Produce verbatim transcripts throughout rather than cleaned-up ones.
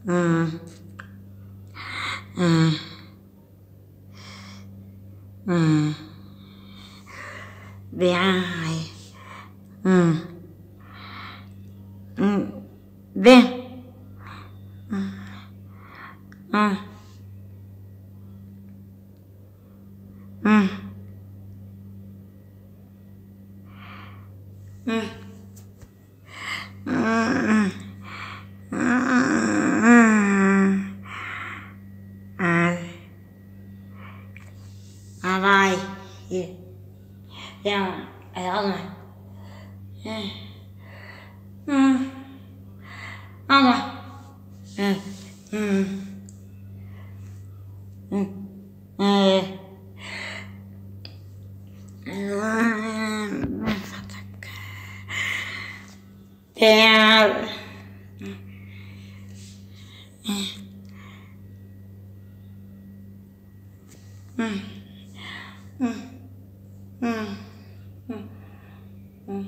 mm, mm, mm. Behind. Mm. Mm. Then. Mm. Mm. Mm. Mm. Mm. À, à rồi, dạ, ở rồi, ừ, ở rồi, ừ, ừ, ừ, ừ, dạ, ừ, ừ, ừ, ừ, ừ.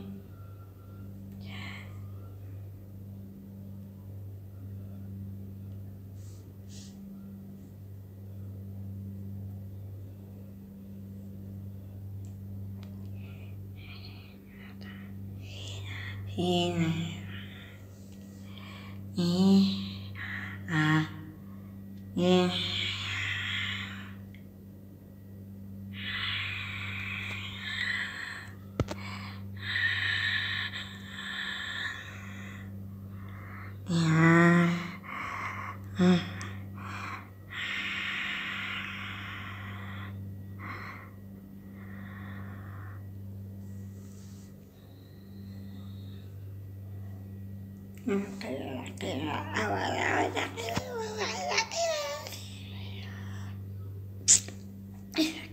Hi này, hi, à, hi, dạ, ừ, ừ, cái cái cái cái